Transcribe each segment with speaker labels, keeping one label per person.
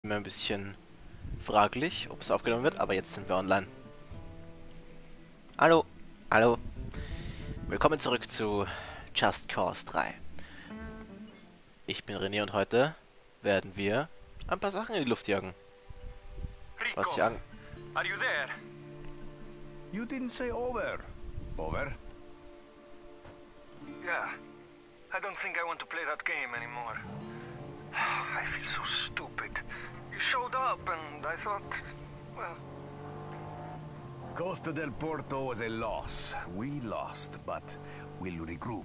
Speaker 1: Immer ein bisschen fraglich, ob es aufgenommen wird, aber jetzt sind wir online. Hallo, hallo. Willkommen zurück zu Just Cause 3. Ich bin René und heute werden wir ein paar Sachen in die Luft jagen. Was
Speaker 2: Rico,
Speaker 1: jagen?
Speaker 2: are you there?
Speaker 3: You didn't say over. Over?
Speaker 2: Yeah. I don't think I want to play that game anymore. I feel so stupid. You showed up and I thought, well...
Speaker 3: Costa del Porto was a loss. We lost, but we'll regroup.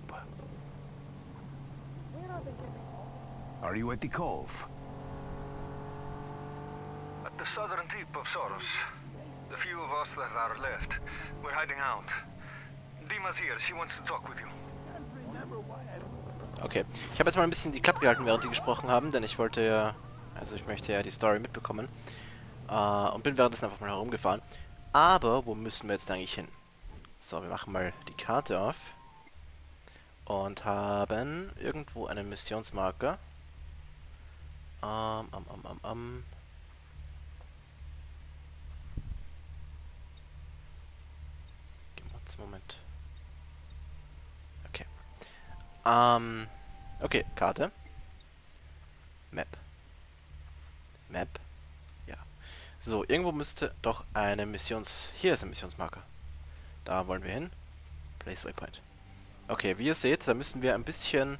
Speaker 3: Are you at the cove?
Speaker 2: At the southern tip of Soros. The few of us that are left, we're hiding out. Dima's here, she wants to talk with you.
Speaker 1: Okay, ich habe jetzt mal ein bisschen die Klappe gehalten, während die gesprochen haben, denn ich wollte ja, also ich möchte ja die Story mitbekommen. Und bin währenddessen einfach mal herumgefahren. Aber wo müssen wir jetzt eigentlich hin? So, wir machen mal die Karte auf. Und haben irgendwo einen Missionsmarker. Moment. Okay. Okay, Karte. Map. Map. Ja. So, irgendwo müsste doch eine Hier ist ein Missionsmarker. Da wollen wir hin. Place Waypoint. Okay, wie ihr seht, da müssen wir ein bisschen...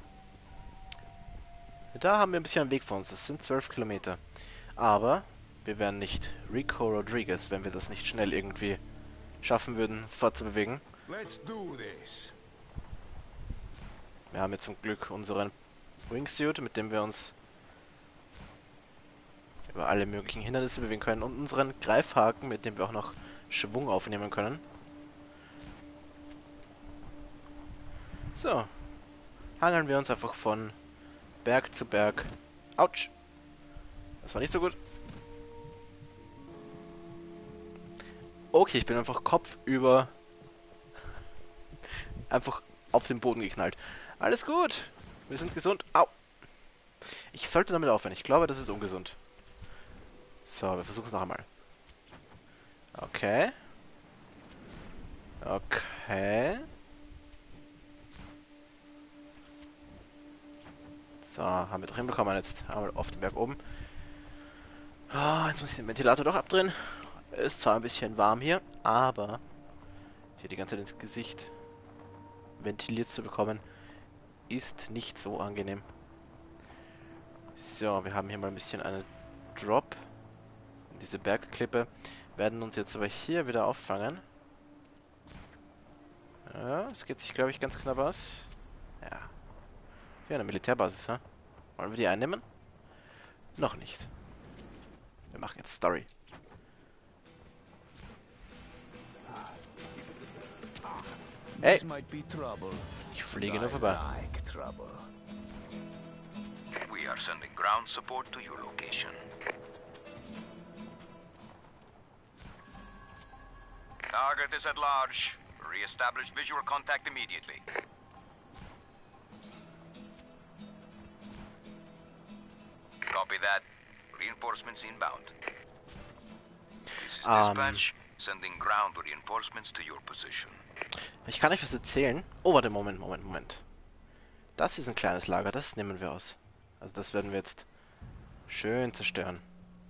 Speaker 1: Da haben wir ein bisschen einen Weg vor uns. Das sind 12 Kilometer. Aber wir wären nicht Rico Rodriguez, wenn wir das nicht schnell irgendwie schaffen würden, uns fortzubewegen.
Speaker 3: Let's do this.
Speaker 1: Wir haben jetzt zum Glück unseren Wingsuit, mit dem wir uns über alle möglichen Hindernisse bewegen können, und unseren Greifhaken, mit dem wir auch noch Schwung aufnehmen können. So. Hangeln wir uns einfach von Berg zu Berg. Autsch! Das war nicht so gut. Okay, ich bin einfach kopfüber einfach auf den Boden geknallt. Alles gut. Wir sind gesund. Au. Ich sollte damit aufhören. Ich glaube, das ist ungesund. So, wir versuchen es noch einmal. Okay. Okay. So, haben wir doch hinbekommen jetzt. Einmal auf den Berg oben. Oh, jetzt muss ich den Ventilator doch abdrehen. Ist zwar ein bisschen warm hier, aber hier die ganze Zeit ins Gesicht ventiliert zu bekommen, ist nicht so angenehm. So, wir haben hier mal ein bisschen eine Drop. Diese Bergklippe werden uns jetzt aber hier wieder auffangen. Ja, es geht sich, glaube ich, ganz knapp aus. Ja. Ja, eine Militärbasis, ha? Wollen wir die einnehmen? Noch nicht. Wir machen jetzt Story. Hey! Ich fliege nur vorbei.
Speaker 4: We are sending ground support to your location. Target is at large. Re-establish visual contact immediately. Copy that. Reinforcements inbound. This is dispatch. Sending ground reinforcements to your position.
Speaker 1: Ich kann euch was erzählen. Oh, warte, Moment. Das ist ein kleines Lager, das nehmen wir aus. Also das werden wir jetzt schön zerstören.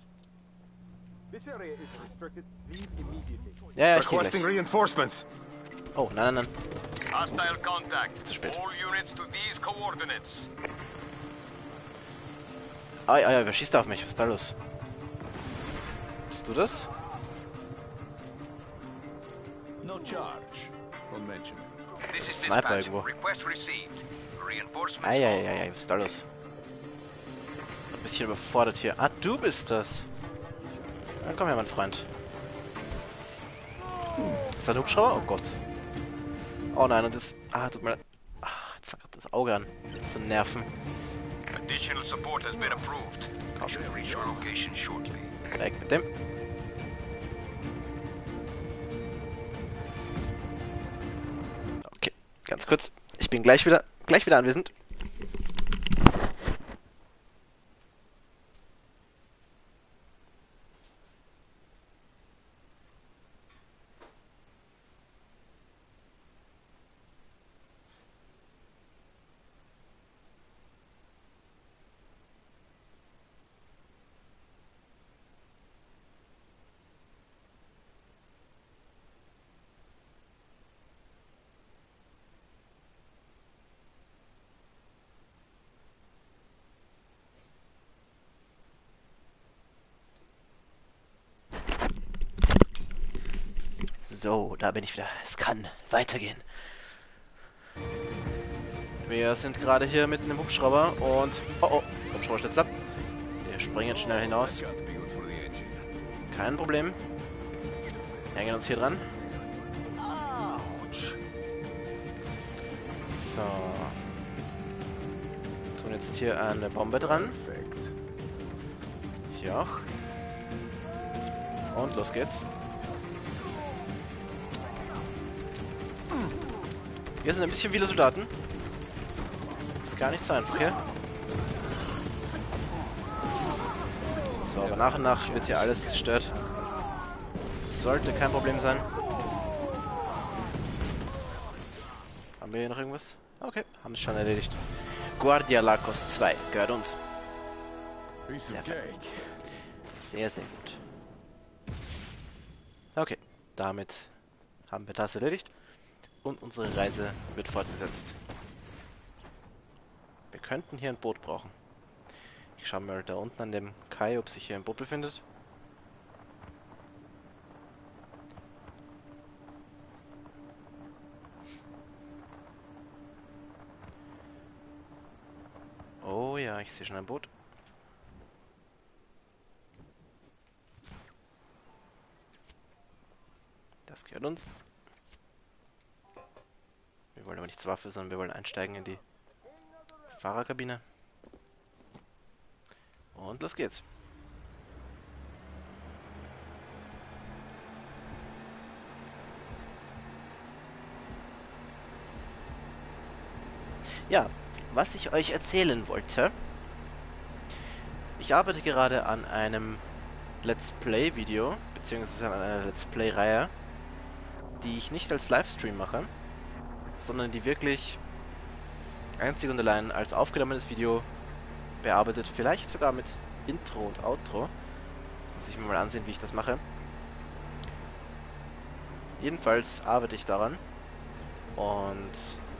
Speaker 1: Ja, ja, ich gehe gleich.
Speaker 3: Reinforcements.
Speaker 1: Oh, nein.
Speaker 4: Hostile contact.
Speaker 1: Zu spät.
Speaker 4: All units to these coordinates.
Speaker 1: Ai, wer schießt da auf mich? Was ist da los? Bist du das?
Speaker 3: No charge. Don't mention it.
Speaker 4: This is
Speaker 1: Sniper
Speaker 4: dispatch.
Speaker 1: irgendwo.
Speaker 4: Request received. Reinforcements.
Speaker 1: Ei, was ist da los? Ein bisschen überfordert hier. Ah, du bist das. Na komm her, mein Freund. Ist da ein Hubschrauber? Oh Gott. Oh nein, und das... Ah, tut mir... Ah, jetzt fängt das Auge an zu nerven.
Speaker 4: Additional support has been approved. We should reach your location shortly.
Speaker 1: Weg mit dem. Okay, ganz kurz. Ich bin gleich wieder anwesend. So, da bin ich wieder. Es kann weitergehen. Wir sind gerade hier mitten im Hubschrauber und... Oh, Hubschrauber stürzt ab. Wir springen schnell hinaus.
Speaker 3: Got to be good for the engine.
Speaker 1: Kein Problem. Hängen uns hier dran.
Speaker 3: Ouch.
Speaker 1: So. Tun jetzt hier eine Bombe dran.
Speaker 3: Perfekt.
Speaker 1: Hier auch. Und los geht's. Hier sind ein bisschen viele Soldaten. Ist gar nicht so einfach hier. So, aber nach und nach wird hier alles zerstört. Sollte kein Problem sein. Haben wir hier noch irgendwas? Okay, haben es schon erledigt. Guardia Lacos 2 gehört uns.
Speaker 3: Piece
Speaker 1: Sehr
Speaker 3: of
Speaker 1: fein.
Speaker 3: cake.
Speaker 1: Sehr, sehr gut. Okay, damit haben wir das erledigt. Und unsere Reise wird fortgesetzt. Wir könnten hier ein Boot brauchen. Ich schaue mal da unten an dem Kai, ob sich hier ein Boot befindet. Oh ja, ich sehe schon ein Boot. Das gehört uns. Wir wollen aber nicht zur Waffe, sondern wir wollen einsteigen in die Fahrerkabine. Und los geht's. Ja, was ich euch erzählen wollte. Ich arbeite gerade an einem Let's Play Video, beziehungsweise an einer Let's Play Reihe, die ich nicht als Livestream mache, sondern die wirklich einzig und allein als aufgenommenes Video bearbeitet, vielleicht sogar mit Intro und Outro. Muss ich mir mal ansehen, wie ich das mache. Jedenfalls arbeite ich daran und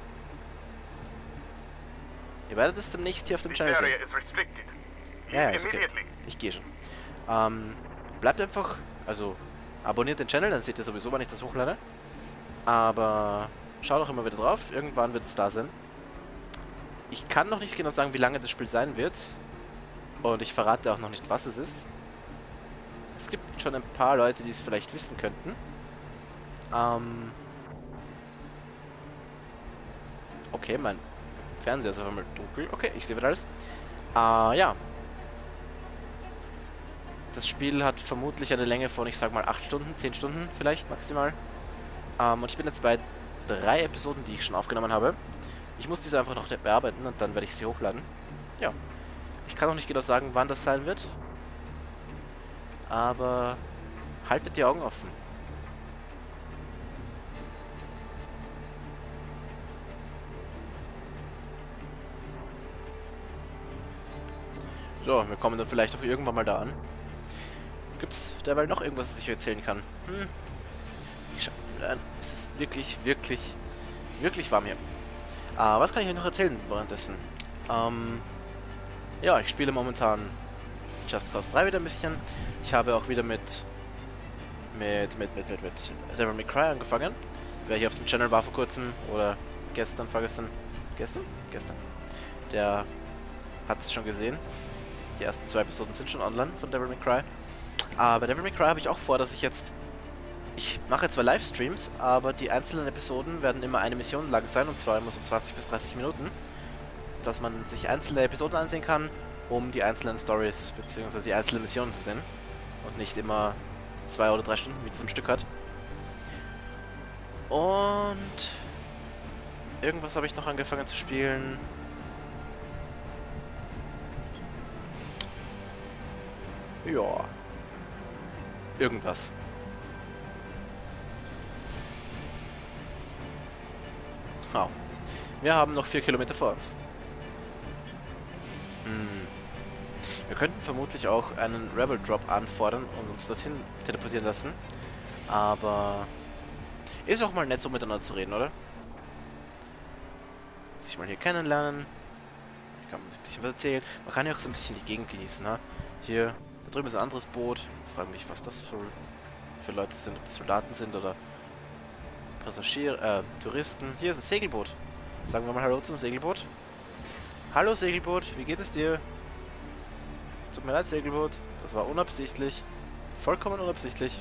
Speaker 1: ihr werdet es demnächst hier auf dem
Speaker 4: This
Speaker 1: Channel
Speaker 4: area
Speaker 1: sehen.
Speaker 4: is restricted.
Speaker 1: Ja, ist okay.
Speaker 4: Immediately.
Speaker 1: Ich gehe schon. Bleibt einfach, also abonniert den Channel, dann seht ihr sowieso, wann ich das hochlade. Aber schaut auch immer wieder drauf, irgendwann wird es da sein. Ich kann noch nicht genau sagen, wie lange das Spiel sein wird. Und ich verrate auch noch nicht, was es ist. Es gibt schon ein paar Leute, die es vielleicht wissen könnten. Okay, mein Fernseher ist auf einmal dunkel. Okay, ich sehe wieder alles. Ja. Das Spiel hat vermutlich eine Länge von, ich sag mal, 8 Stunden, 10 Stunden vielleicht maximal. Und ich bin jetzt bei 3 Episoden, die ich schon aufgenommen habe. Ich muss diese einfach noch bearbeiten und dann werde ich sie hochladen. Ja. Ich kann noch nicht genau sagen, wann das sein wird. Aber haltet die Augen offen. So, wir kommen dann vielleicht auch irgendwann mal da an. Gibt's derweil noch irgendwas, das ich erzählen kann? Es ist wirklich, wirklich, wirklich warm hier. Was kann ich euch noch erzählen währenddessen? Ja, ich spiele momentan Just Cause 3 wieder ein bisschen. Ich habe auch wieder mit Devil May Cry angefangen. Wer hier auf dem Channel war vor kurzem oder vorgestern, gestern, der hat es schon gesehen. Die ersten 2 Episoden sind schon online von Devil May Cry. Aber Devil May Cry habe ich auch vor, dass ich mache zwar Livestreams, aber die einzelnen Episoden werden immer eine Mission lang sein, und zwar immer so 20 bis 30 Minuten. Dass man sich einzelne Episoden ansehen kann, um die einzelnen Stories bzw. die einzelnen Missionen zu sehen. Und nicht immer 2 oder 3 Stunden, wie das im Stück hat. Und irgendwas habe ich noch angefangen zu spielen. Ja. Irgendwas. Oh. Wir haben noch 4 Kilometer vor uns. Wir könnten vermutlich auch einen Rebel Drop anfordern und uns dorthin teleportieren lassen. Aber ist auch mal nett, so miteinander zu reden, oder? Sich mal hier kennenlernen. Ich kann ein bisschen was erzählen. Man kann ja auch so ein bisschen die Gegend genießen, ha? Hier, da drüben ist ein anderes Boot. Ich frage mich, was das für Leute sind, ob das Soldaten sind oder Touristen. Hier ist ein Segelboot. Sagen wir mal Hallo zum Segelboot. Hallo Segelboot, wie geht es dir? Es tut mir leid, Segelboot. Das war unabsichtlich. Vollkommen unabsichtlich.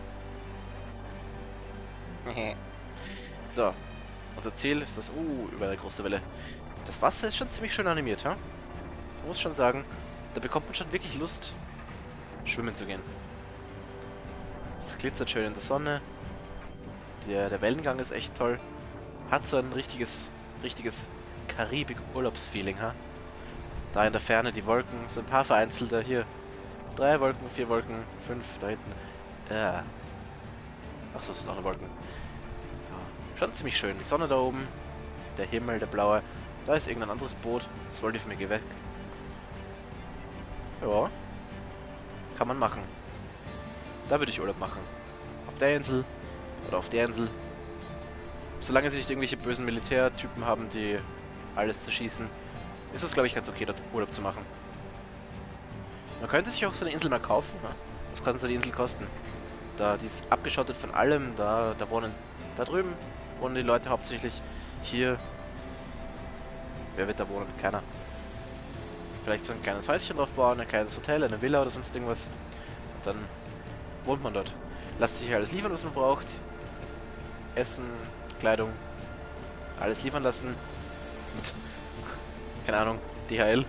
Speaker 1: So. Unser Ziel ist das... über eine große Welle. Das Wasser ist schon ziemlich schön animiert, ha? Ich muss schon sagen, da bekommt man schon wirklich Lust, schwimmen zu gehen. Es glitzert schön in der Sonne. Der Wellengang ist echt toll. Hat so ein richtiges Karibik-Urlaubsfeeling, ha? Da in der Ferne die Wolken, so ein paar vereinzelte hier. 3 Wolken, 4 Wolken, 5 da hinten. Achso, es sind noch eine Wolken. Ja, schon ziemlich schön. Die Sonne da oben, der Himmel, der blaue. Da ist irgendein anderes Boot. Das wollte für mich weg. Ja. Kann man machen. Da würde ich Urlaub machen. Auf der Insel oder auf der Insel. Solange sie nicht irgendwelche bösen Militärtypen haben, die alles zerschießen, ist das, glaube ich, ganz okay, dort Urlaub zu machen. Man könnte sich auch so eine Insel mal kaufen. Ne? Was kann so die Insel kosten? Die ist abgeschottet von allem. Da drüben wohnen die Leute hauptsächlich. Hier. Wer wird da wohnen? Keiner. Vielleicht so ein kleines Häuschen drauf bauen, ein kleines Hotel, eine Villa oder sonst irgendwas. Dann wohnt man dort. Lasst sich alles liefern, was man braucht. Essen, Kleidung. Alles liefern lassen. Mit, keine Ahnung, DHL.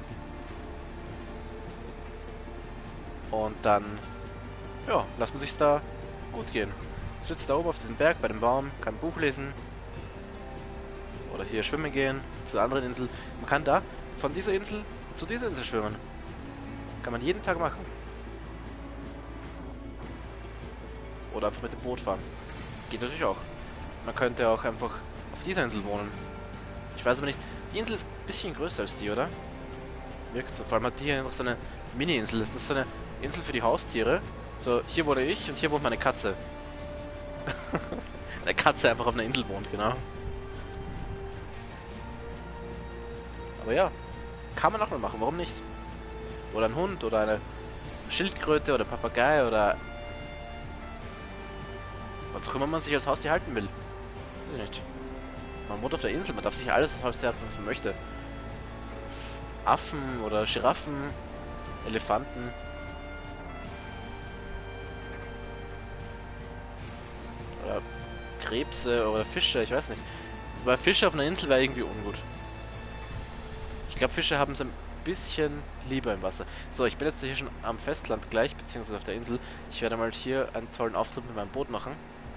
Speaker 1: Und dann, ja, lässt man sich's da gut gehen. Sitzt da oben auf diesem Berg bei dem Baum, kann ein Buch lesen. Oder hier schwimmen gehen, zur anderen Insel. Man kann da von dieser Insel zu dieser Insel schwimmen. Kann man jeden Tag machen. Oder einfach mit dem Boot fahren. Geht natürlich auch. Man könnte auch einfach auf dieser Insel wohnen. Ich weiß aber nicht, die Insel ist ein bisschen größer als die, oder? Wirkt so. Vor allem hat die hier noch so eine Mini-Insel. Das ist so eine Insel für die Haustiere. So, hier wohne ich und hier wohnt meine Katze. Eine Katze einfach auf einer Insel wohnt, genau. Aber ja, kann man auch mal machen, warum nicht? Oder ein Hund oder eine Schildkröte oder Papagei oder was auch immer man sich als Haustier halten will. Weiß ich nicht. Man wohnt auf der Insel, man darf sich alles als Haustier halten, was man möchte. Affen oder Giraffen, Elefanten. Oder Krebse oder Fische, ich weiß nicht. Weil Fische auf einer Insel wäre irgendwie ungut. Ich glaube, Fische haben es ein bisschen lieber im Wasser. So, ich bin jetzt hier schon am Festland gleich, beziehungsweise auf der Insel. Ich werde mal hier einen tollen Auftritt mit meinem Boot machen.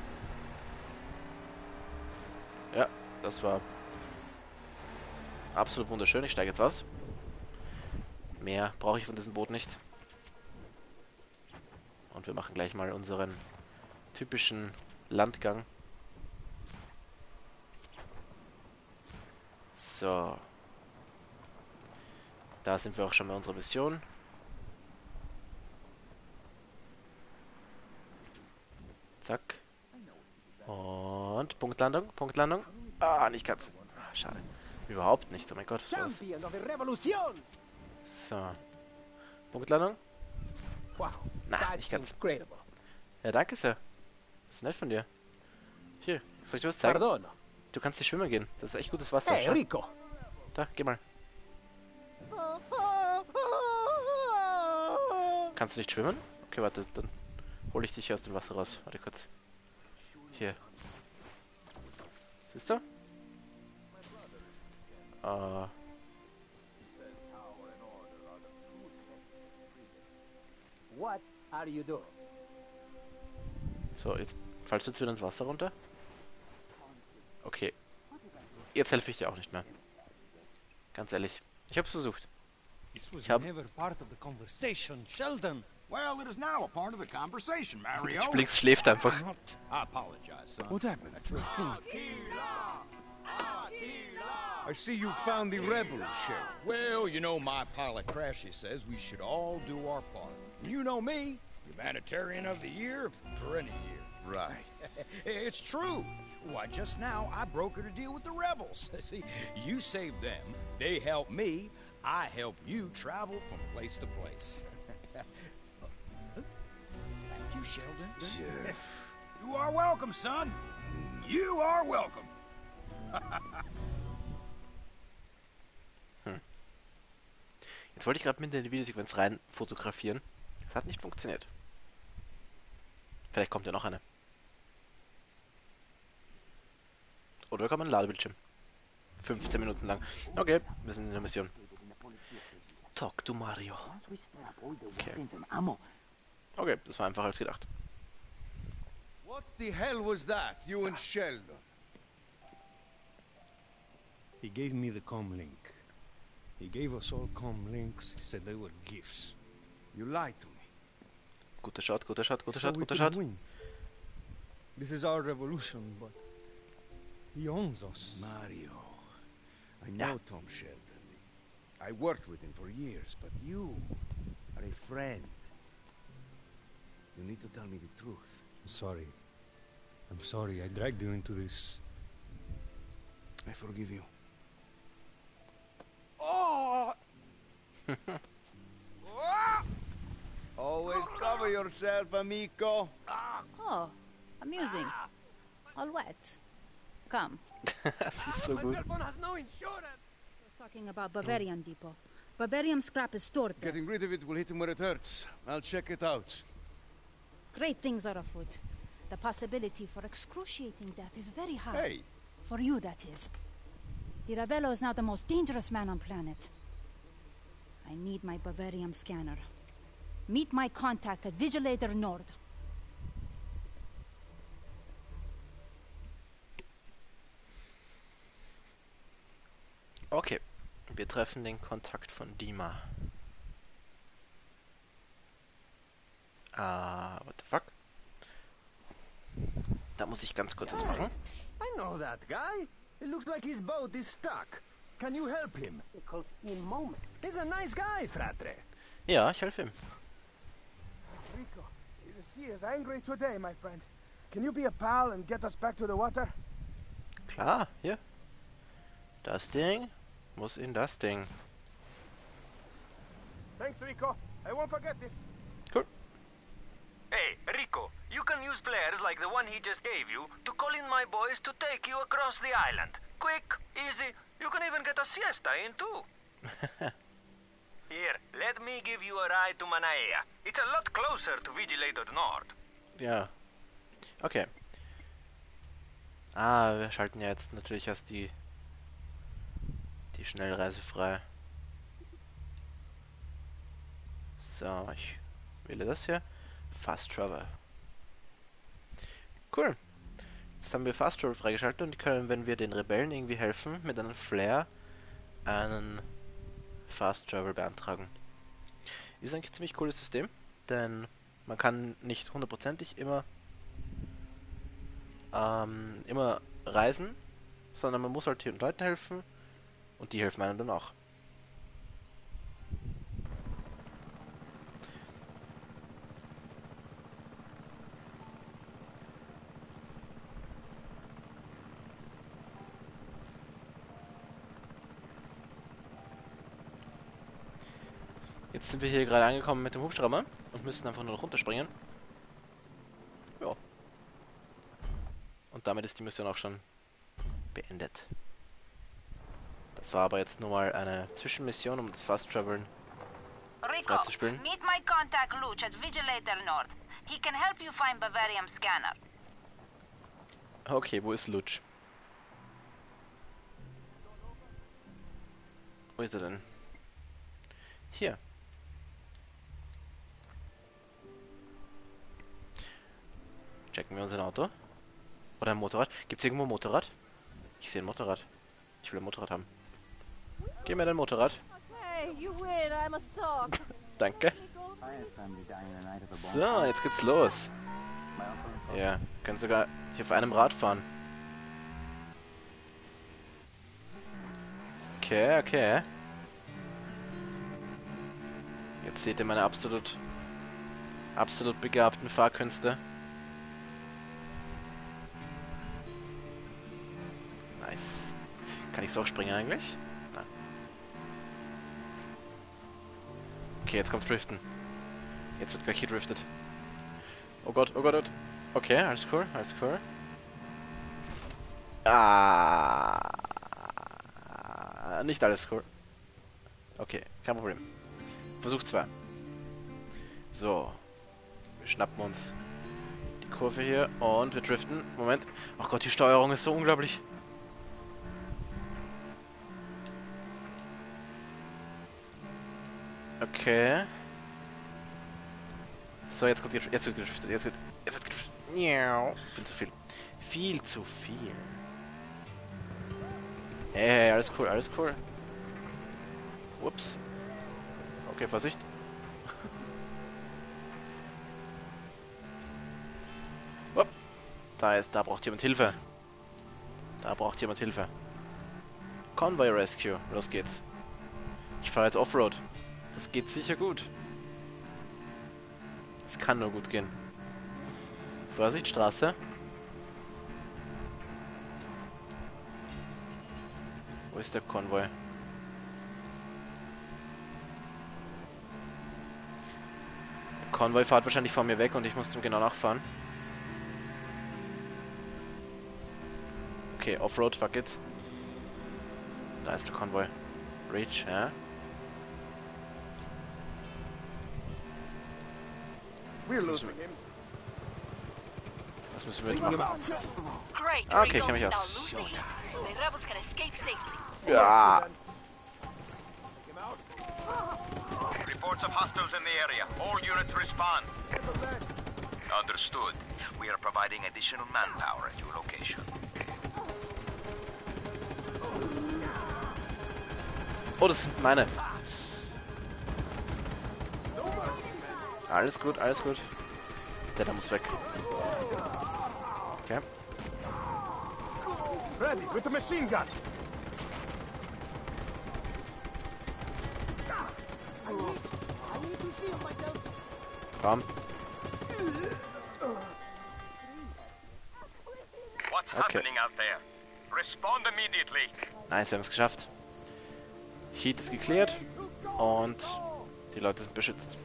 Speaker 1: Ja, das war absolut wunderschön. Ich steige jetzt aus. Mehr brauche ich von diesem Boot nicht. Und wir machen gleich mal unseren typischen Landgang. So. Da sind wir auch schon bei unserer Mission. Zack. Und Punktlandung, Punktlandung. Ah, nicht ganz. Ah, schade. Überhaupt nicht. Oh mein Gott, was war das? So. Punktlandung. Na, nicht ganz. Ja, danke sehr. Das ist nett von dir. Hier, soll ich dir was zeigen? Du kannst hier schwimmen gehen. Das ist echt gutes Wasser.
Speaker 5: Hey, Rico.
Speaker 1: Da, geh mal. Kannst du nicht schwimmen? Okay, warte, dann hole ich dich hier aus dem Wasser raus. Warte kurz. Hier. Siehst du?
Speaker 5: What are you doing?
Speaker 1: So, jetzt fallst du jetzt wieder ins Wasser runter. Okay. Jetzt helfe ich dir auch nicht mehr. Ganz ehrlich. Ich hab's versucht.
Speaker 6: This was never part of the conversation, Sheldon.
Speaker 3: Well, it is now a part of the conversation, Mario.
Speaker 1: Blix schläft einfach.
Speaker 6: Not.
Speaker 3: I apologize, son.
Speaker 6: What happened?
Speaker 7: I see you found the rebels, Sheriff.
Speaker 8: Well, you know, my pilot Crashy says we should all do our part. And you know me, humanitarian of the year for any year.
Speaker 7: Right.
Speaker 8: It's true. Why, just now I brokered a deal with the rebels. See, you saved them, they help me, I help you travel from place to place. Thank you, Sheldon.
Speaker 7: Jeff.
Speaker 3: You are welcome, son.
Speaker 8: You are welcome.
Speaker 1: Jetzt wollte ich gerade mit in die Videosequenz rein fotografieren. Das hat nicht funktioniert. Vielleicht kommt ja noch eine. Oder wir kommen in den Ladebildschirm. 15 Minuten lang. Okay, wir sind in der Mission. Talk to Mario. Okay. Okay, das war einfacher als gedacht.
Speaker 7: What the hell was that, you and Sheldon?
Speaker 6: He gave me the comlink. He gave us all comlinks. He said they were gifts.
Speaker 7: You lied to me.
Speaker 1: Guter Shot, guter Shot, guter
Speaker 6: So
Speaker 1: Shot,
Speaker 6: we
Speaker 1: guter
Speaker 6: could
Speaker 1: Shot.
Speaker 6: win. This is our revolution, but he owns us.
Speaker 7: Mario. I know Tom Sheldon. I worked with him for years, but you are a friend. You need to tell me the truth.
Speaker 6: I'm sorry. I'm sorry I dragged you into this.
Speaker 7: I forgive you.
Speaker 6: Oh!
Speaker 7: Always cover yourself, amico.
Speaker 5: Oh, amusing. All wet. Come.
Speaker 1: Das ist so gut.
Speaker 5: Talking about Bavarian Depot. Bavarium scrap is stored there.
Speaker 7: Getting rid of it will hit him where it hurts. I'll check it out.
Speaker 5: Great things are afoot. The possibility for excruciating death is very high.
Speaker 7: Hey,
Speaker 5: For you, that is. Di Ravello is now the most dangerous man on planet. I need my Bavarium scanner. Meet my contact at Vigilator Nord.
Speaker 1: Okay, wir treffen den Kontakt von Dima. What the fuck? Da muss ich ganz kurz was machen.
Speaker 2: I know that guy. It looks like his boat is stuck. Can you help him?
Speaker 9: Because in moments.
Speaker 2: He's a nice guy, fratre.
Speaker 1: Ja, ich helfe ihm.
Speaker 9: Rico, the sea is angry today, my friend. Can you be a pal and get us back to the water?
Speaker 1: Klar, hier. Das Ding muss in das Ding.
Speaker 9: Thanks, Rico. I won't forget this.
Speaker 1: Cool.
Speaker 2: Hey, Rico, you can use flares like the one he just gave you to call in my boys to take you across the island. Quick, easy. You can even get a siesta in too. Here, let me give you a ride to Manaea. It's a lot closer to Vigilator Nord.
Speaker 1: Ja. Okay. Ah, wir schalten ja jetzt natürlich erst die Schnellreise frei. So, ich wähle das hier. Fast Travel. Cool. Jetzt haben wir Fast Travel freigeschaltet und können, wenn wir den Rebellen irgendwie helfen, mit einem Flare einen Fast Travel beantragen. Ist eigentlich ein ziemlich cooles System, denn man kann nicht hundertprozentig immer reisen, sondern man muss halt hier Leuten helfen und die helfen einem dann auch. Jetzt sind wir hier gerade angekommen mit dem Hubschrauber und müssen einfach nur noch runterspringen. Ja. Und damit ist die Mission auch schon beendet. Das war aber jetzt nur mal eine Zwischenmission, um das Fast Traveln freizuspielen.
Speaker 5: Meet my contact Luch at Vigilator Nord. He can help you find Bavarium scanner.
Speaker 1: Okay, wo ist Lutsch? Wo ist er denn? Hier. Checken wir unser Auto. Oder ein Motorrad. Gibt es irgendwo ein Motorrad? Ich sehe ein Motorrad. Ich will ein Motorrad haben. Gib mir dein Motorrad.
Speaker 5: Okay, you win. I must talk.
Speaker 1: Danke. So, jetzt geht's los. Ja, können sogar hier auf einem Rad fahren. Okay, okay. Jetzt seht ihr meine absolut begabten Fahrkünste. Nice. Kann ich so auch springen eigentlich? Nein. Okay, jetzt kommt Driften. Jetzt wird gleich gedriftet. Oh Gott, oh Gott, oh Gott. Okay, alles cool, alles cool. Nicht alles cool. Okay, kein Problem. Versuch 2. So. Wir schnappen uns die Kurve hier und wir driften. Moment. Ach Gott, die Steuerung ist so unglaublich. Okay. So, jetzt kommt jetzt wird gedriftet. Jetzt wird gedriftet. Miau. Viel zu viel. Viel zu viel. Hey, alles cool, alles cool. Ups. Okay, Vorsicht. Upp. Da braucht jemand Hilfe. Da braucht jemand Hilfe. Convoy Rescue. Los geht's. Ich fahre jetzt Offroad. Das geht sicher gut. Es kann nur gut gehen. Vorsicht, Straße. Wo ist der Konvoi? Der Konvoi fährt wahrscheinlich vor mir weg und ich muss dem genau nachfahren. Okay, Offroad, fuck it. Da ist der Konvoi. Reach, ja. Was müssen wir jetzt machen? Ah, okay, kenn mich aus. Ja.
Speaker 4: Reports of hostiles in the area. All units respond. Understood. We are providing additional manpower at your location.
Speaker 1: Oh, das sind meine. Alles gut, alles gut. Der da muss weg. Okay.
Speaker 9: Ready with the machine gun.
Speaker 1: Komm.
Speaker 4: What's happening out there? Respond immediately.
Speaker 1: Nice, wir haben es geschafft. Heat ist geklärt und die Leute sind beschützt.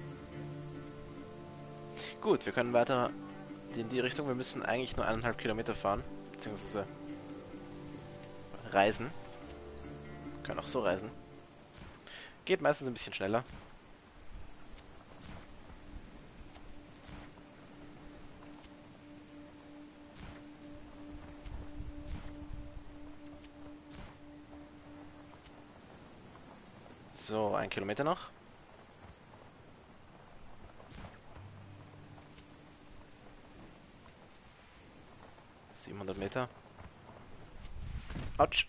Speaker 1: Gut, wir können weiter in die Richtung. Wir müssen eigentlich nur 1,5 Kilometer fahren, beziehungsweise reisen. Wir können auch so reisen. Geht meistens ein bisschen schneller. So, 1 Kilometer noch. Meter. Autsch.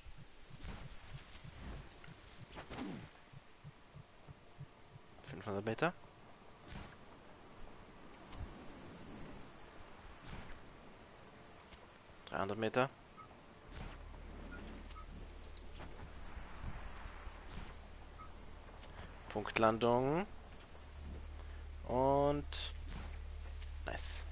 Speaker 1: Meter. 300 Meter. Punktlandung. Und nice.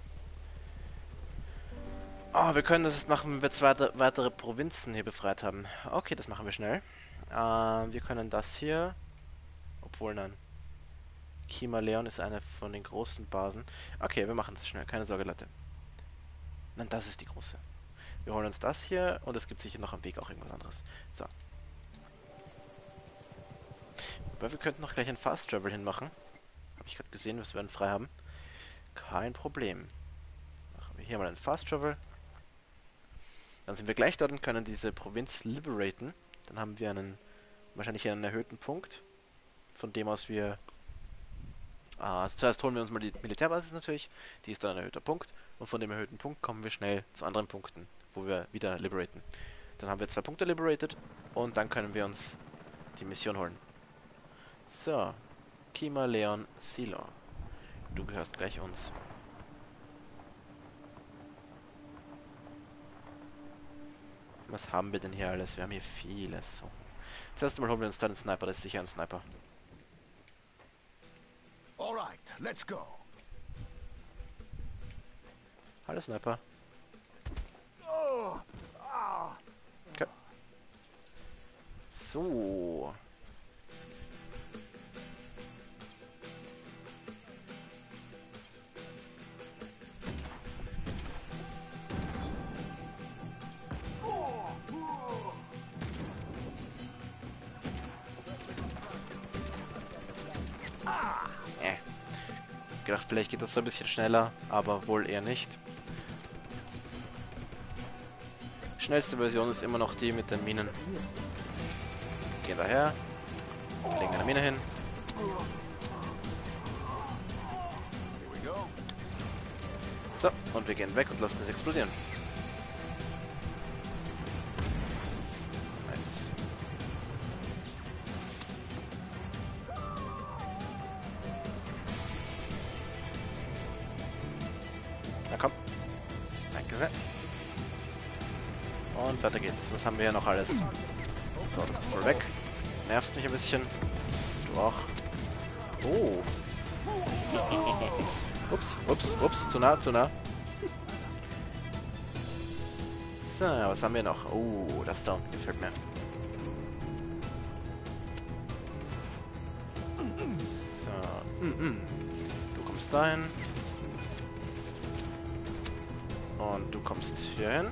Speaker 1: Oh, wir können das machen, wenn wir 2 weitere Provinzen hier befreit haben. Okay, das machen wir schnell. Wir können das hier... Obwohl, nein. Kimaleon ist eine von den großen Basen. Okay, wir machen das schnell. Keine Sorge, Leute. Nein, das ist die große. Wir holen uns das hier und es gibt sicher noch am Weg auch irgendwas anderes. So. Aber wir könnten noch gleich ein Fast Travel hinmachen. Habe ich gerade gesehen, was wir dann frei haben. Kein Problem. Machen wir hier mal ein Fast Travel. Dann sind wir gleich dort und können diese Provinz liberaten. Dann haben wir wahrscheinlich einen erhöhten Punkt, von dem aus wir... also zuerst holen wir uns mal die Militärbasis natürlich, die ist dann ein erhöhter Punkt. Und von dem erhöhten Punkt kommen wir schnell zu anderen Punkten, wo wir wieder liberaten. Dann haben wir 2 Punkte liberated und dann können wir uns die Mission holen. So, Kimaleon Silo. Du gehörst gleich uns. Was haben wir denn hier alles? Wir haben hier vieles. So. Zuerst einmal holen wir uns dann einen Sniper, das ist sicher ein Sniper.
Speaker 3: Alright, let's go.
Speaker 1: Hallo Sniper. Okay. So. gedacht, vielleicht geht das so ein bisschen schneller, aber wohl eher nicht. Schnellste Version ist immer noch die mit den Minen. Gehen daher, legen eine Mine hin. So, und wir gehen weg und lassen es explodieren. Nice. Na komm. Danke sehr. Und weiter geht's. Was haben wir hier noch alles? So, du bist wohl weg. Nervst mich ein bisschen. Du auch. Oh. Ups, ups, ups. Zu nah, zu nah. So, was haben wir noch? Oh, das da unten gefällt mir. So. Du kommst dahin. Und du kommst hier hin.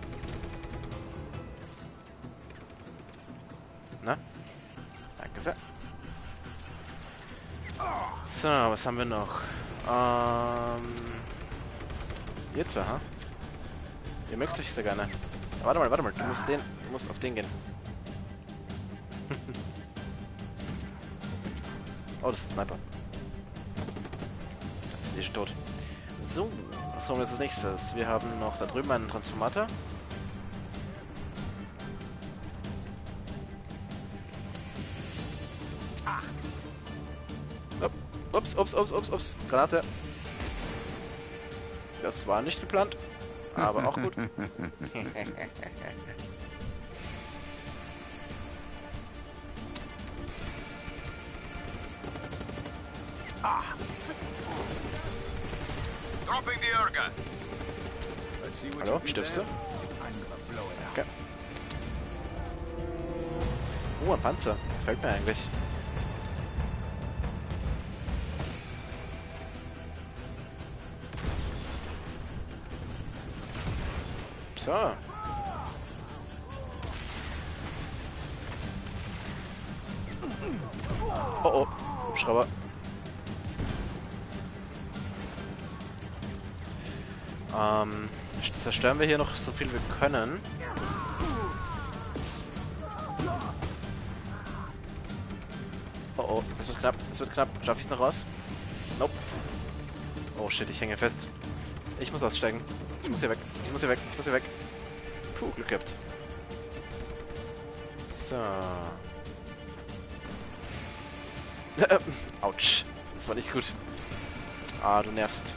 Speaker 1: Na? Danke sehr. So, was haben wir noch? Ihr zwei, ha? Ihr mögt euch sehr gerne. Warte mal, du musst auf den gehen. Oh, das ist ein Sniper. Das ist nicht tot. So, was haben wir jetzt als nächstes? Wir haben noch da drüben einen Transformator. Ups. Granate. Das war nicht geplant. Aber auch gut.
Speaker 4: Dropping the air gun.
Speaker 1: Hallo, stirbst du? Okay. Oh, ein Panzer. Gefällt mir eigentlich. So. Oh, Hubschrauber. Zerstören wir hier noch so viel wir können. Oh, das wird knapp. Schaff ich es noch raus? Nope. Oh shit, ich hänge fest. Ich muss aussteigen. Ich muss hier weg. Puh, Glück gehabt. So. Autsch. Das war nicht gut. Ah, du nervst.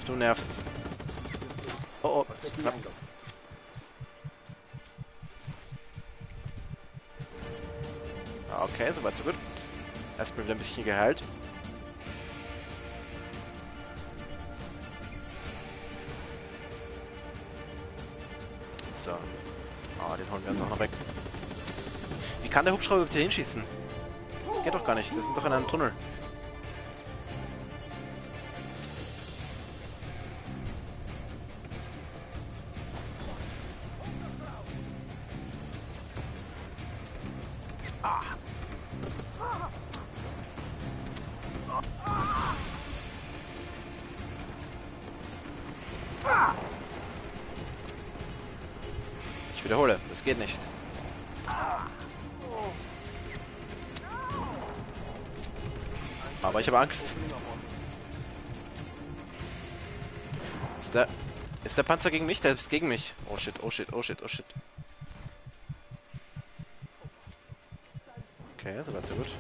Speaker 1: Oh, das ist knapp. Okay, soweit so gut. Erstmal wieder ein bisschen geheilt. So. Oh, den holen wir jetzt auch noch weg. Wie kann der Hubschrauber überhaupt hier hinschießen? Das geht doch gar nicht. Wir sind doch in einem Tunnel. Ich wiederhole, das geht nicht. Aber ich habe Angst. Ist der Panzer gegen mich? Der ist gegen mich. Oh shit. Okay, so weit so gut.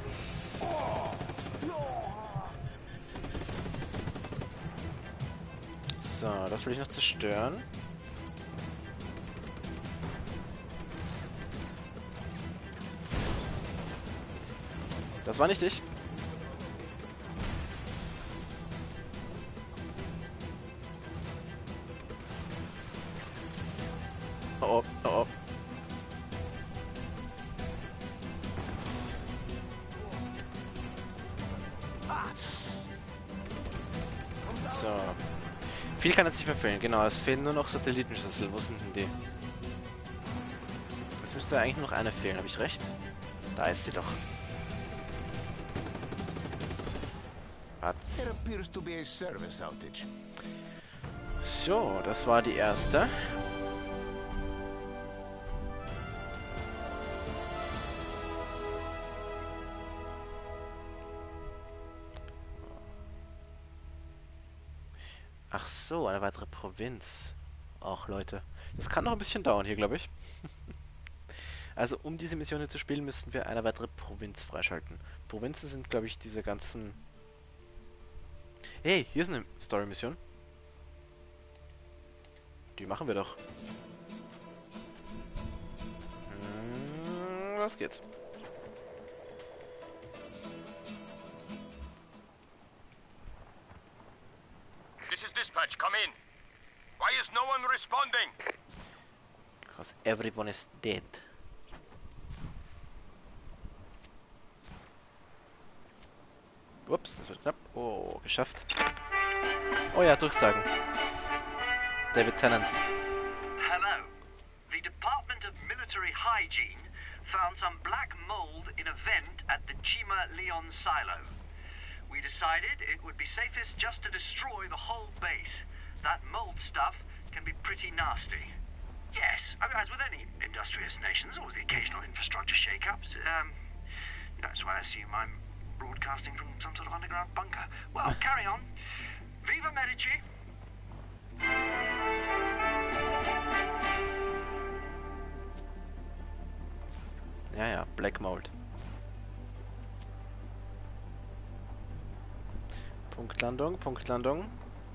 Speaker 1: So, das will ich noch zerstören. Das war nicht ich. Oh. So. Viel kann jetzt nicht mehr fehlen. Genau, es fehlen nur noch Satellitenschüsseln. Wo sind denn die? Es müsste eigentlich nur noch eine fehlen, habe ich recht? Da ist sie doch.
Speaker 3: There appears to be a service outage.
Speaker 1: So, das war die erste. Ach so, eine weitere Provinz. Auch Leute, das kann noch ein bisschen dauern hier, glaube ich. Also, um diese Mission hier zu spielen, müssten wir eine weitere Provinz freischalten. Provinzen sind, glaube ich, diese ganzen... Hey, hier ist eine Story-Mission. Die machen wir doch. Los geht's.
Speaker 4: This is dispatch. Come in. Why is no one responding?
Speaker 1: Because everyone is dead. Ups, das wird knapp. Oh, geschafft. Oh ja, Durchsagen. David Tennant.
Speaker 10: Hello. The Department of Military Hygiene found some black mold in a vent at the Chima Leon silo. We decided it would be safest just to destroy the whole base. That mold stuff can be pretty nasty. Yes, I mean, as with any industrious nation, there's always the occasional infrastructure shake-ups. That's why I assume I'm broadcasting from some sort of underground bunker. Well, carry on. Viva Medici!
Speaker 1: Ja, ja, Black Mold. Punktlandung, Punktlandung.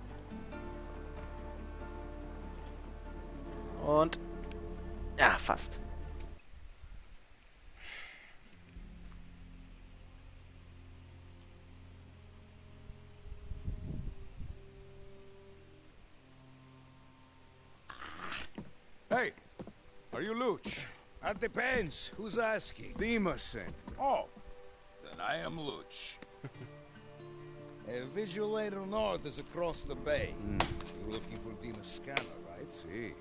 Speaker 1: Und... ja, fast.
Speaker 3: Hey, are you Luch?
Speaker 8: That depends. Who's asking?
Speaker 3: Demas sent me.
Speaker 8: Oh, then I am Luch. Vigilator North is across the bay. You're looking for Demas Scanner, right?
Speaker 3: See.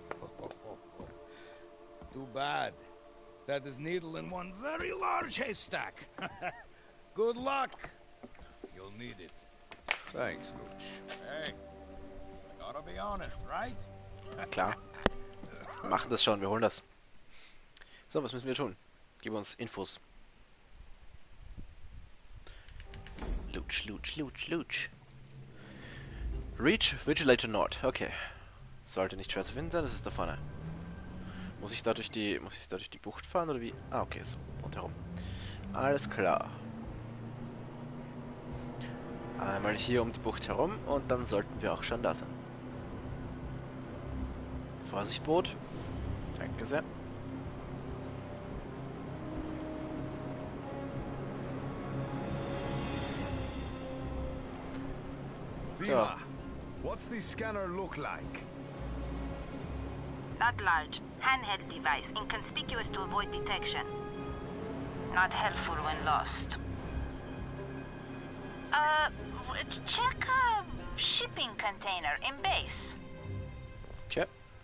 Speaker 8: Too bad. That is needle in one very large haystack. Good luck. You'll need it.
Speaker 3: Thanks, Luch.
Speaker 8: Hey, gotta be honest, right?
Speaker 1: Klar. Wir machen das schon, wir holen das. So, was müssen wir tun? Gib uns Infos. Luch, Luch, Luch, Luch. Reach Vigilator Nord. Okay. Sollte nicht schwer zu finden sein, das ist da vorne. Muss ich da durch die Bucht fahren oder wie? Ah, okay, so. Rundherum. Alles klar. Einmal hier um die Bucht herum und dann sollten wir auch schon da sein. Vorsicht, Boot. Danke sehr.
Speaker 3: Dima, what's the scanner look like?
Speaker 11: Not large. Handheld device, inconspicuous to avoid detection. Not helpful when lost. Check a shipping container in base.
Speaker 1: Okay.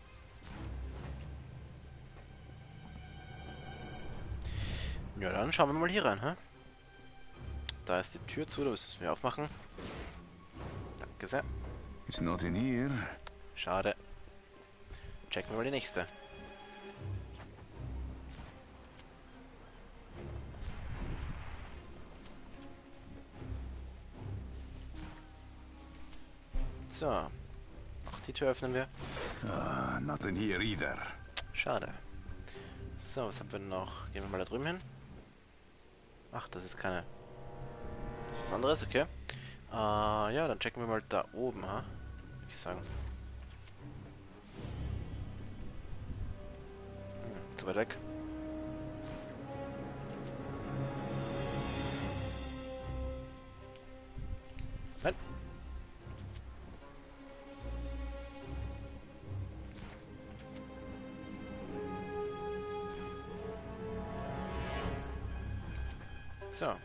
Speaker 1: Ja, dann schauen wir mal hier rein, hä? Da ist die Tür zu, da müssen wir aufmachen. Danke sehr.
Speaker 3: It's not in here.
Speaker 1: Schade. Checken wir mal die nächste. So. Auch die Tür öffnen wir.
Speaker 3: Not in here either.
Speaker 1: Schade. So, was haben wir noch? Gehen wir mal da drüben hin. Ach, das ist keine... Das ist was anderes, okay. Ja, dann checken wir mal da oben, ha? Würde ich sagen. Zu weit weg. Nein. So.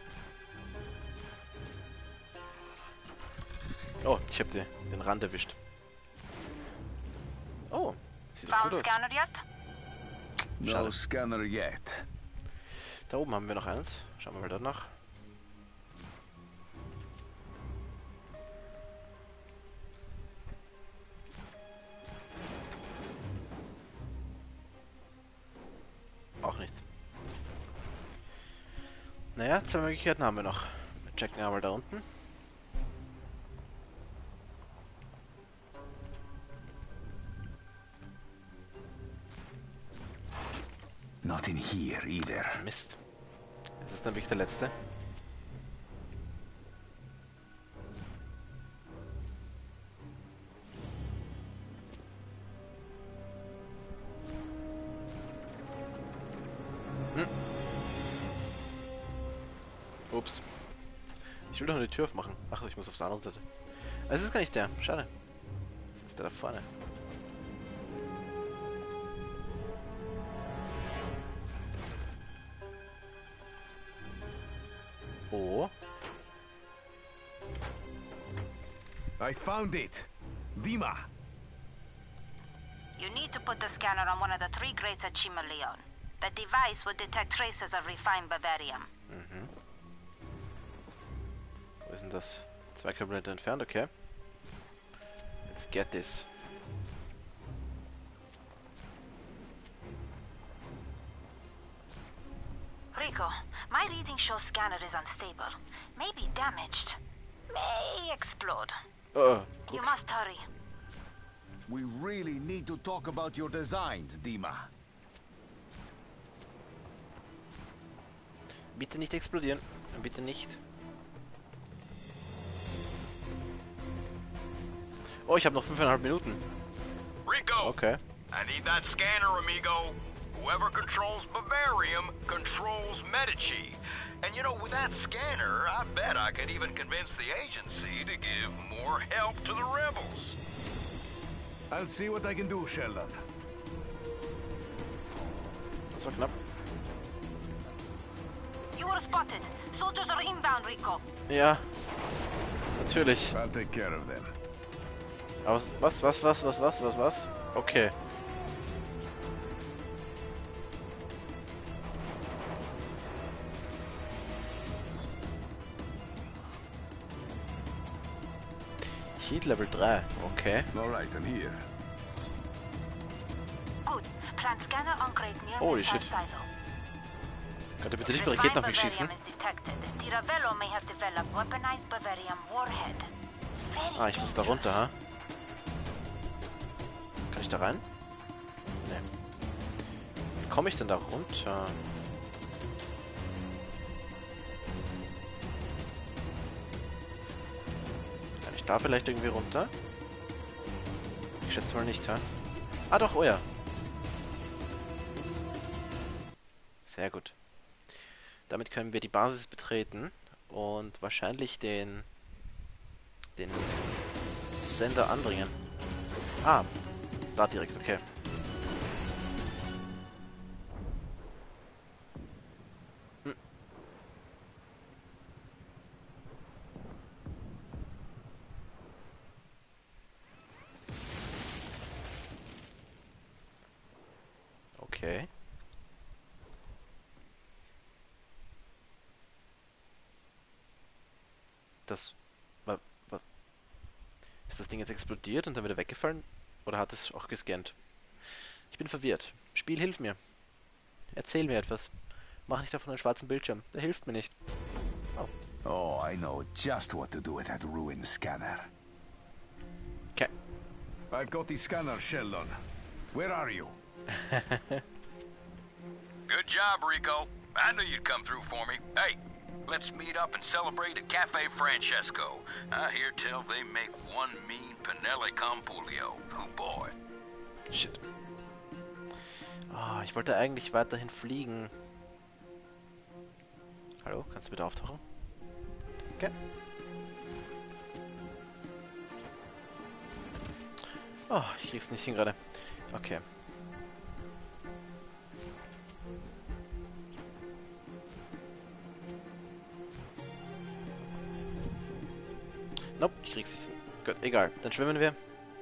Speaker 1: Oh, ich habe den Rand erwischt. Oh, sieht doch gut aus.
Speaker 11: Scanner yet?
Speaker 3: No scanner yet.
Speaker 1: Da oben haben wir noch eins. Schauen wir mal dort nach. Naja, 2 Möglichkeiten haben wir noch. Wir checken einmal da unten.
Speaker 3: Not in here either.
Speaker 1: Mist. Es ist nämlich der letzte. Ups. Ich will doch nur die Tür aufmachen. Ach, ich muss auf der anderen Seite. Es ist gar nicht der. Schade. Das ist der da vorne. Oh.
Speaker 3: I found it. Dima.
Speaker 11: You need to put the scanner on one of the 3 grates at Chima Leon. The device will detect traces of refined Bavarium.
Speaker 1: Mhm. Wo ist denn das? 2 Kilometer entfernt, okay. Let's get this.
Speaker 11: Rico, my reading shows scanner is unstable. Maybe damaged. May explode.
Speaker 1: Oh,
Speaker 11: You must hurry.
Speaker 3: We really need to talk about your designs, Dima.
Speaker 1: bitte nicht explodieren. Bitte nicht. Oh, ich habe noch 5,5 Minuten.
Speaker 4: Rico!
Speaker 1: Okay.
Speaker 4: I need that scanner, amigo. Whoever controls Bavarium controls Medici. And you know, with that scanner, I bet I could even convince the agency to give more help to the rebels.
Speaker 3: I'll see what I can do, Sheldon.
Speaker 1: Das war knapp.
Speaker 11: You were spotted. Soldiers are inbound, Rico.
Speaker 1: Ja. Natürlich.
Speaker 3: I'll take care of them.
Speaker 1: Aber was? Okay. Heat Level 3, okay.
Speaker 3: Alright, I'm here.
Speaker 11: Good. Plant scanner on crate near
Speaker 1: Holy
Speaker 11: missile
Speaker 1: shit.
Speaker 11: silo.
Speaker 1: Könnt ihr bitte nicht mit Raketen auf mich schießen?
Speaker 11: Bavarium is detected. The Ravello may have developed weaponized Bavarium warhead. Very
Speaker 1: Ah, ich muss da runter, ha? Kann ich da rein? Nee. Wie komme ich denn da runter? Kann ich da vielleicht irgendwie runter? Ich schätze mal nicht, ha? Ah doch, oh ja. Sehr gut. Damit können wir die Basis betreten und wahrscheinlich den Sender anbringen. Ah, da direkt, okay. Hm. Okay. Das war... Ist das Ding jetzt explodiert und dann wieder weggefallen? Oder hat es auch gescannt? Ich bin verwirrt. Spiel, hilf mir. Erzähl mir etwas. Mach nicht davon einen schwarzen Bildschirm. Der hilft mir nicht. Oh.
Speaker 3: Oh, I know just what to do with that ruined scanner.
Speaker 1: Okay.
Speaker 3: I've got the scanner, Sheldon. Where are you?
Speaker 4: Good job, Rico. I knew you'd come through for me. Hey, let's meet up and celebrate at Cafe Francesco. I hear tell they make one mean Pinelli Compulio. Oh boy.
Speaker 1: Shit. Ah, ich wollte eigentlich weiterhin fliegen. Hallo, kannst du bitte auftauchen? Okay. Oh, ich krieg's nicht hin gerade. Okay. Nope, ich krieg's nicht hin. Gut, egal. Dann schwimmen wir.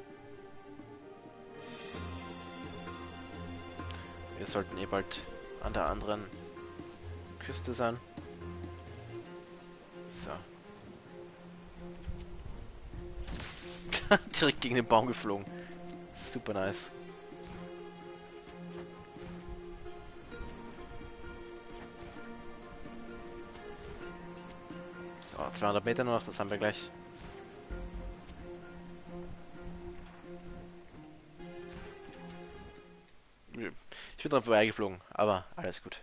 Speaker 1: Wir sollten eh bald an der anderen Küste sein. So. Direkt gegen den Baum geflogen. Super nice. So, 200 Meter nur noch, das haben wir gleich. Ich bin dran vorbeigeflogen, aber alles gut.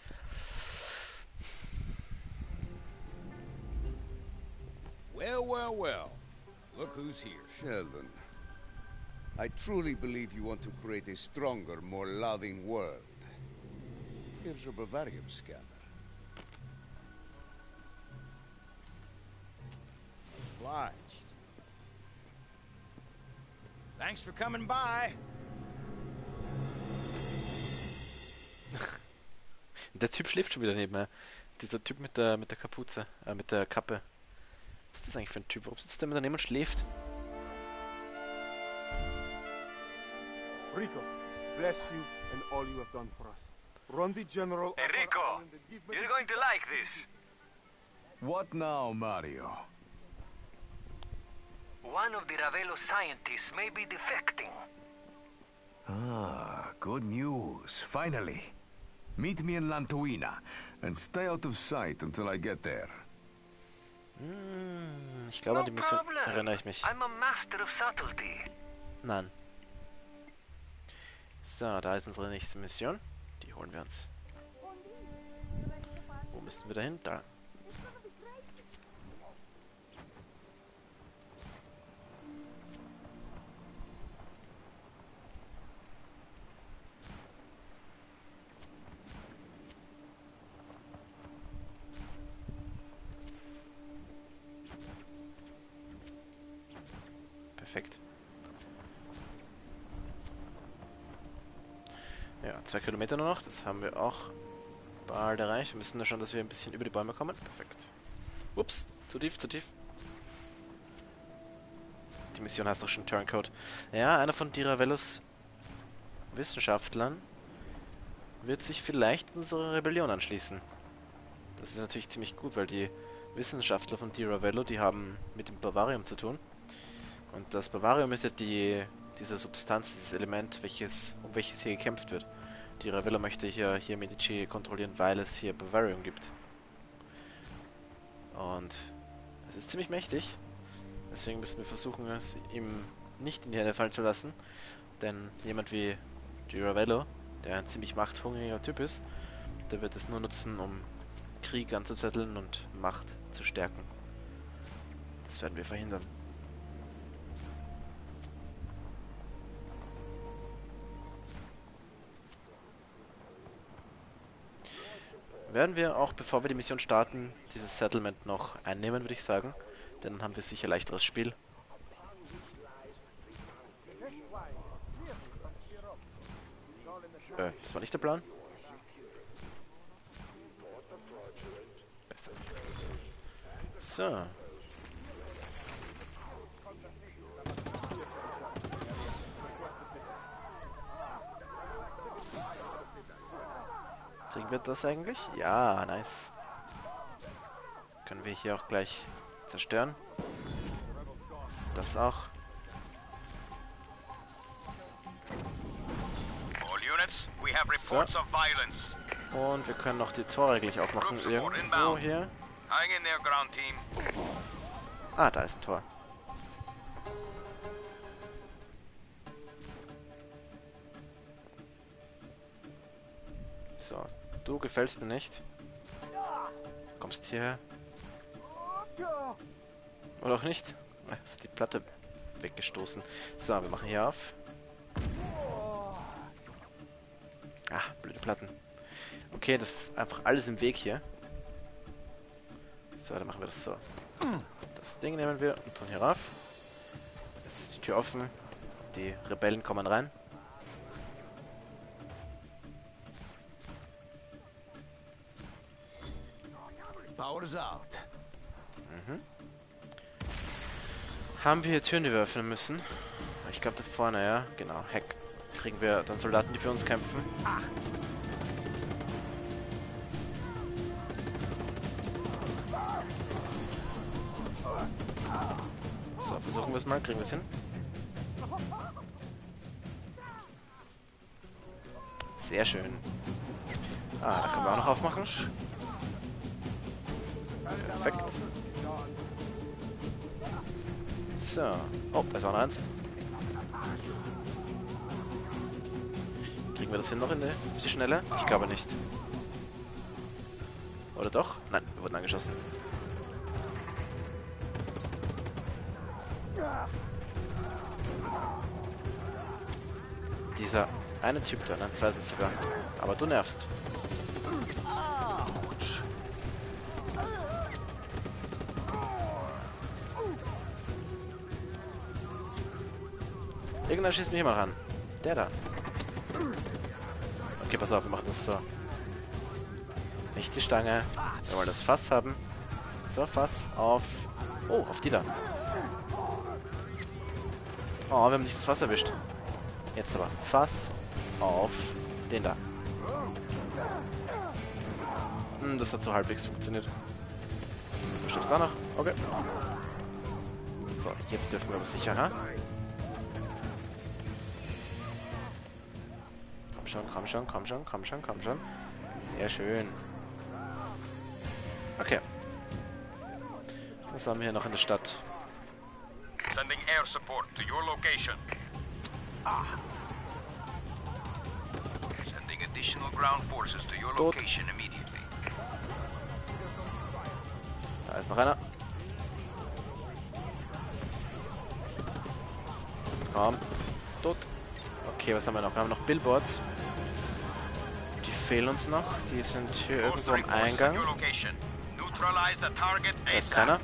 Speaker 8: Well, well, well. Look who's here.
Speaker 7: Sheldon, I truly believe you want to create a stronger, more loving world. Here's your Bavarium scanner. Obliged.
Speaker 8: Thanks for coming by.
Speaker 1: Der Typ schläft schon wieder neben mir. Dieser Typ mit der Kapuze, mit der Kappe. Was ist das eigentlich für ein Typ? Warum sitzt der mit daneben und schläft?
Speaker 9: Rico, bless you and all you have done for us. Rondi General...
Speaker 2: Hey, Rico, you're going to like this.
Speaker 3: What now, Mario?
Speaker 2: One of the Ravello scientists may be defecting.
Speaker 3: Ah, good news. Finally. Meet me in Lantuina, and stay out of sight until I get there.
Speaker 1: Ich glaube, an die Mission erinnere ich mich.
Speaker 2: I'm a master of subtlety.
Speaker 1: Nein. So, da ist unsere nächste Mission. Die holen wir uns. Wo müssten wir dahin? Da. Perfekt. Ja, 2 Kilometer nur noch. Das haben wir auch bald erreicht. Wir müssen nur schauen, dass wir ein bisschen über die Bäume kommen. Perfekt. Ups, zu tief, zu tief. Die Mission heißt doch schon Turncoat. Ja, einer von Ravellos Wissenschaftlern wird sich vielleicht unserer Rebellion anschließen. Das ist natürlich ziemlich gut, weil die Wissenschaftler von Ravello, die haben mit dem Bavarium zu tun. Und das Bavarium ist ja diese Substanz, dieses Element, um welches hier gekämpft wird. Die Ravello möchte hier Medici kontrollieren, weil es hier Bavarium gibt. Und es ist ziemlich mächtig. Deswegen müssen wir versuchen, es ihm nicht in die Hände fallen zu lassen. Denn jemand wie Ravello, der ein ziemlich machthungriger Typ ist, der wird es nur nutzen, um Krieg anzuzetteln und Macht zu stärken. Das werden wir verhindern. Werden wir auch, bevor wir die Mission starten, dieses Settlement noch einnehmen, würde ich sagen. Denn dann haben wir sicher leichteres Spiel. Das war nicht der Plan. Besser. So. Kriegen wir das eigentlich? Ja, nice. Können wir hier auch gleich zerstören. Das auch. So. Und wir können noch die Tore gleich aufmachen. Irgendwo hier. Ah, da ist ein Tor. So, du gefällst mir nicht. Kommst hierher. Oder auch nicht? Jetzt hat die Platte weggestoßen. So, wir machen hier auf. Ah, blöde Platten. Okay, das ist einfach alles im Weg hier. So, dann machen wir das so. Das Ding nehmen wir und tun hier rauf. Jetzt ist die Tür offen. Die Rebellen kommen rein.
Speaker 3: Power's out.
Speaker 1: Mhm. Haben wir hier Türen, die wir öffnen müssen? Ich glaube da vorne, ja. Genau, Heck. Kriegen wir dann Soldaten, die für uns kämpfen. So, versuchen wir es mal. Kriegen wir es hin? Sehr schön. Ah, da können wir auch noch aufmachen. Perfekt. So. Oh, da ist auch noch eins. Kriegen wir das hin noch in die Schnelle? Ich glaube nicht. Oder doch? Nein, wir wurden angeschossen. Dieser eine Typ da, nein, zwei sind sogar. Aber du nervst. Irgendwann schießt mich jemand ran. Der da. Okay, pass auf, wir machen das so. Nicht die Stange. Wir wollen das Fass haben. So, Fass auf... Oh, auf die da. Oh, wir haben nicht das Fass erwischt. Jetzt aber. Fass auf den da. Das hat so halbwegs funktioniert. Du stirbst da noch? Okay. So, jetzt dürfen wir aber sicherer. Komm schon, komm schon, komm schon, komm schon, komm schon. Sehr schön. Okay. Was haben wir hier noch in der Stadt?
Speaker 4: Sending air support to your location. Sending additional ground forces to your location immediately.
Speaker 1: Da ist noch einer. Komm. Tot. Okay, was haben wir noch? Wir haben noch Billboards. Die fehlen uns noch. Die sind hier irgendwo am Eingang. Da ist keiner.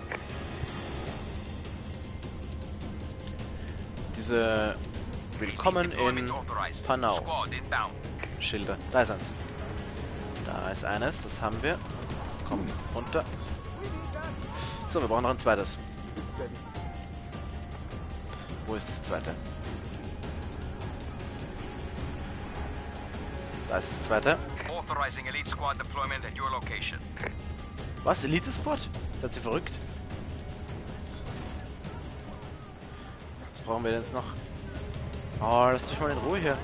Speaker 1: Diese Willkommen in Panau Schilder. Da ist eins. Da ist eines. Das haben wir. Komm, runter. So, wir brauchen noch ein zweites. Wo ist das zweite? Da ist das zweite. Was? Elite Squad? Seid ihr verrückt? Was brauchen wir denn jetzt noch? Oh, lass mich mal in Ruhe hier.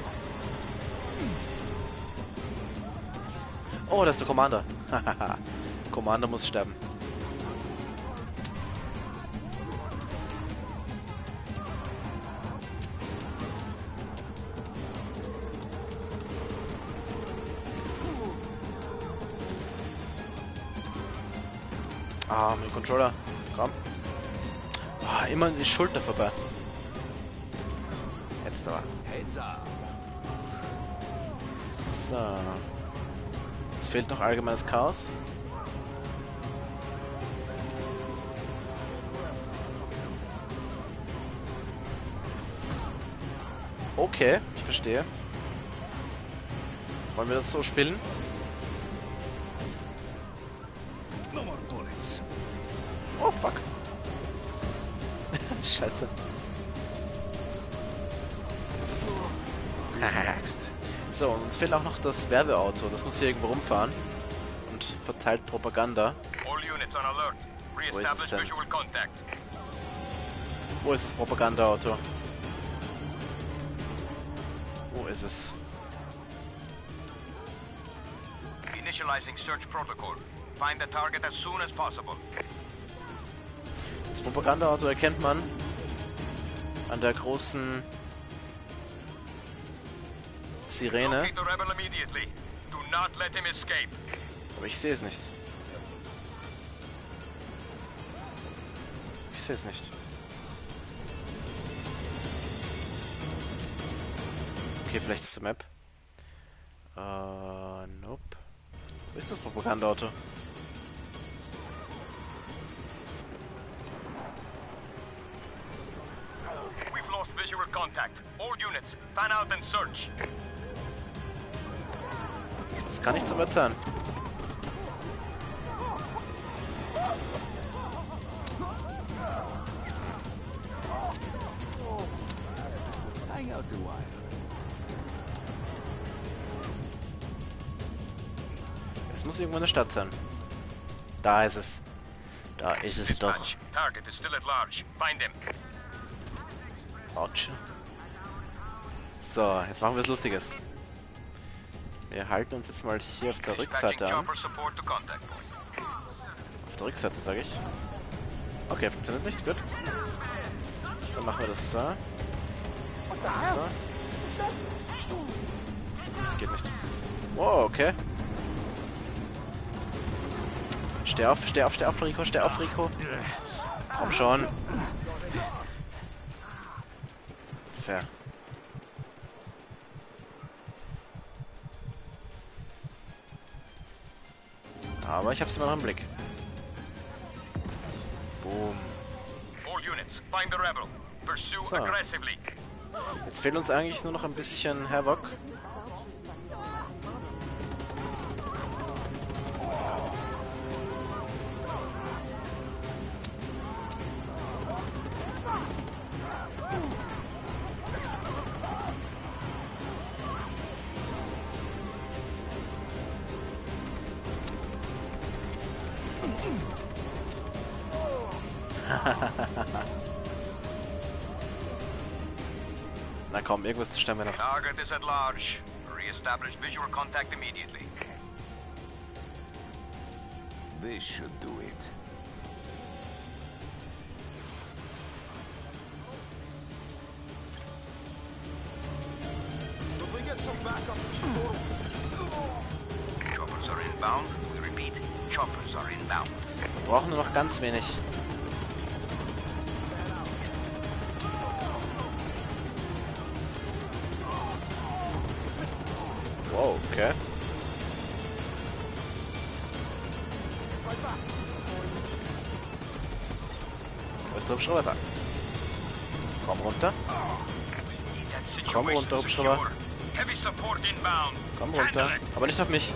Speaker 1: Oh, das ist der Commander. Hahaha. Commander muss sterben. Ah, mit dem Controller. Komm. Oh, immer in die Schulter vorbei. Jetzt aber. So. Jetzt fehlt noch allgemeines Chaos. Okay, ich verstehe. Wollen wir das so spielen? Oh, fuck. Scheiße. So, und uns fehlt auch noch das Werbeauto. Das muss hier irgendwo rumfahren. Und verteilt Propaganda. Wo ist es denn? Wo ist das Propagandaauto? Wo ist es?
Speaker 4: Initializing search protocol. Find the target as soon as possible.
Speaker 1: Das Propagandaauto erkennt man an der großen Sirene. Aber ich sehe es nicht. Ich sehe es nicht. Okay, vielleicht auf der Map. Nope. Wo ist das Propagandaauto?
Speaker 4: Visual contact. All units, fan out and search.
Speaker 1: Das kann nicht so weit sein. Es muss irgendwo in der Stadt sein. Da ist es. Da ist es doch.
Speaker 4: Target is still at large. Find him.
Speaker 1: Autsch. So, jetzt machen wir was Lustiges. Wir halten uns jetzt mal hier auf der Rückseite an. Auf der Rückseite, sage ich. Okay, funktioniert nicht. Gut. Dann machen wir das so. So. Geht nicht. Wow, okay. Steh auf, Rico, steh auf, Rico. Komm schon. Fair. Aber ich hab's immer noch im Blick. Boom.
Speaker 4: All units, find the rebel. Pursue
Speaker 1: So.
Speaker 4: aggressively.
Speaker 1: Jetzt fehlt uns eigentlich nur noch ein bisschen Havoc. Na komm, irgendwas zerstören wir noch.
Speaker 4: Target is at large. Re-establish visual contact immediately.
Speaker 3: This should do it.
Speaker 4: Choppers are inbound. We repeat, choppers are inbound.
Speaker 1: Wir brauchen nur noch ganz wenig. Wow, okay. Wo ist der Hubschrauber da? Komm runter. Komm runter, Hubschrauber.
Speaker 4: Heavy support inbound.
Speaker 1: Komm runter. Aber nicht auf mich.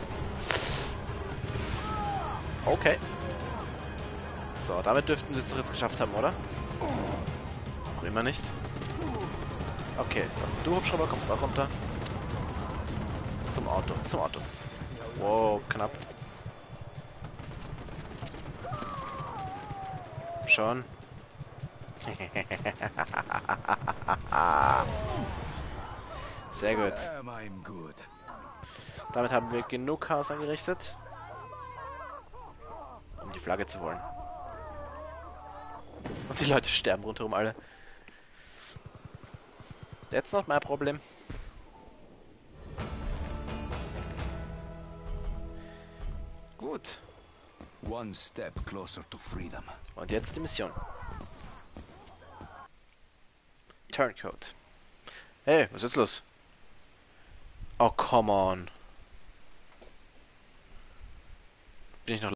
Speaker 1: Okay. So, damit dürften wir es doch jetzt geschafft haben, oder? Auch immer nicht. Okay, dann du Hubschrauber kommst auch runter. Zum Auto, zum Auto. Wow, knapp. Schon. Sehr gut. Damit haben wir genug Chaos angerichtet, um die Flagge zu holen. Und die Leute sterben rundherum alle. That's not my problem. Gut.
Speaker 3: One step closer to freedom.
Speaker 1: Und jetzt die Mission. Turncoat. Hey, was ist los? Oh, come on. Bin ich noch